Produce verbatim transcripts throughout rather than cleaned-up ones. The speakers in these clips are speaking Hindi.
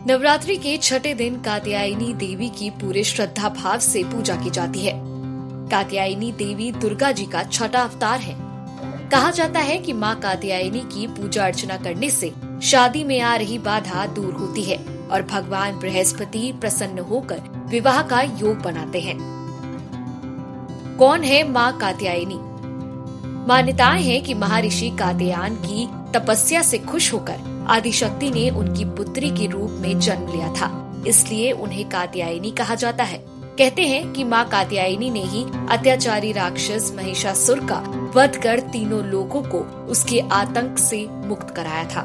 नवरात्रि के छठे दिन कात्यायनी देवी की पूरे श्रद्धा भाव से पूजा की जाती है। कात्यायनी देवी दुर्गा जी का छठा अवतार है। कहा जाता है कि माँ कात्यायनी की पूजा अर्चना करने से शादी में आ रही बाधा दूर होती है और भगवान बृहस्पति प्रसन्न होकर विवाह का योग बनाते हैं। कौन है माँ कात्यायनी? मान्यताएं हैं कि महर्षि कात्यायन की तपस्या से खुश होकर आदिशक्ति ने उनकी पुत्री के रूप में जन्म लिया था, इसलिए उन्हें कात्यायनी कहा जाता है। कहते हैं कि माँ कात्यायनी ने ही अत्याचारी राक्षस महिषासुर का वध कर तीनों लोगों को उसके आतंक से मुक्त कराया था।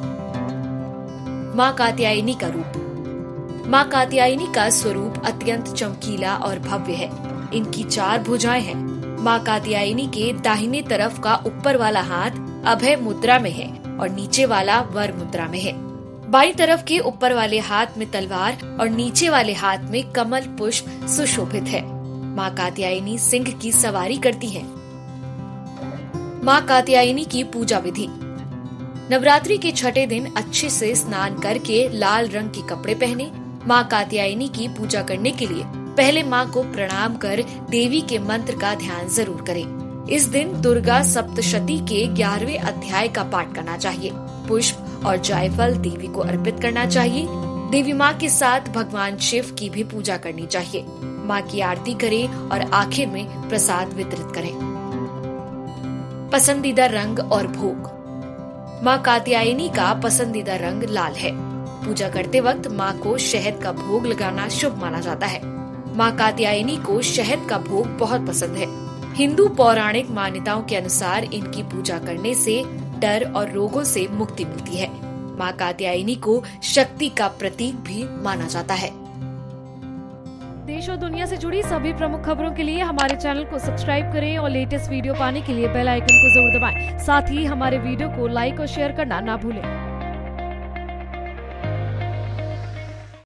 माँ कात्यायनी का रूप। माँ कात्यायनी का स्वरूप अत्यंत चमकीला और भव्य है। इनकी चार भुजाएं हैं। माँ कात्यायनी के दाहिने तरफ का ऊपर वाला हाथ अभय मुद्रा में है और नीचे वाला वर मुद्रा में है। बाईं तरफ के ऊपर वाले हाथ में तलवार और नीचे वाले हाथ में कमल पुष्प सुशोभित है। माँ कात्यायनी सिंह की सवारी करती है। माँ कात्यायनी की पूजा विधि। नवरात्रि के छठे दिन अच्छे से स्नान करके लाल रंग के कपड़े पहने माँ कात्यायनी की पूजा करने के लिए पहले माँ को प्रणाम कर देवी के मंत्र का ध्यान जरूर करें। इस दिन दुर्गा सप्तशती के ग्यारहवें अध्याय का पाठ करना चाहिए। पुष्प और जायफल देवी को अर्पित करना चाहिए। देवी माँ के साथ भगवान शिव की भी पूजा करनी चाहिए। माँ की आरती करें और आखिर में प्रसाद वितरित करें। पसंदीदा रंग और भोग। माँ कात्यायनी का पसंदीदा रंग लाल है। पूजा करते वक्त माँ को शहद का भोग लगाना शुभ माना जाता है। माँ कात्यायनी को शहद का भोग बहुत पसंद है। हिंदू पौराणिक मान्यताओं के अनुसार इनकी पूजा करने से डर और रोगों से मुक्ति मिलती है। माँ कात्यायनी को शक्ति का प्रतीक भी माना जाता है। देश और दुनिया से जुड़ी सभी प्रमुख खबरों के लिए हमारे चैनल को सब्सक्राइब करें और लेटेस्ट वीडियो पाने के लिए बेल आइकन को जरूर दबाएं। साथ ही हमारे वीडियो को लाइक और शेयर करना ना भूलें।